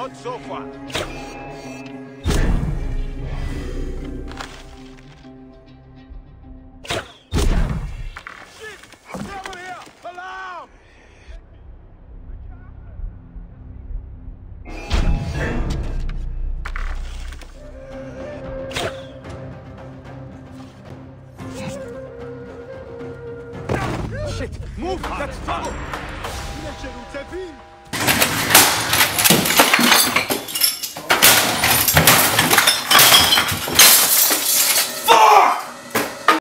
Not so far. Shit! Trouble here! Alarm! Shit! Move! That's trouble! Laissez-nous, c'est fini!